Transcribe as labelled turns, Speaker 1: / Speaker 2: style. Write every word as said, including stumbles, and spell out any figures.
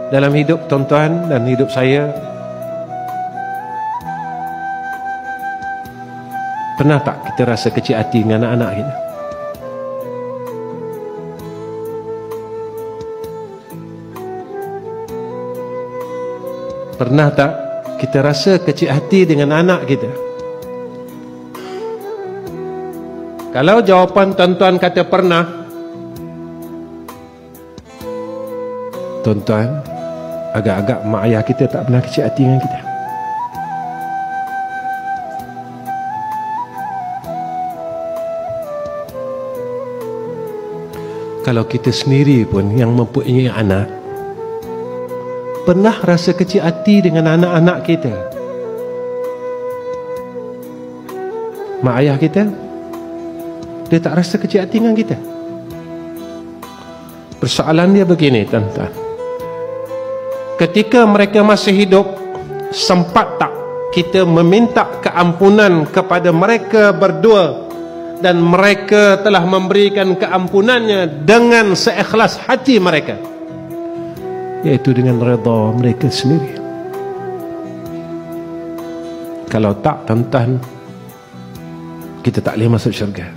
Speaker 1: dalam hidup tuan-tuan dan hidup saya, pernah tak kita rasa kecil hati dengan anak-anak kita? Pernah tak kita rasa kecil hati dengan anak kita? Kalau jawapan tuan-tuan kata pernah, tuan-tuan, agak-agak mak ayah kita tak pernah kecil hati dengan kita. Kalau kita sendiri pun yang mempunyai anak, pernah rasa kecil hati dengan anak-anak kita? Mak ayah kita, dia tak rasa kecil hati dengan kita. Persoalan dia begini, tuan-tuan. Ketika mereka masih hidup, sempat tak kita meminta keampunan kepada mereka berdua, dan mereka telah memberikan keampunannya dengan seikhlas hati mereka, yaitu dengan redha mereka sendiri? Kalau tak, tuan-tuan, kita tak boleh masuk syurga.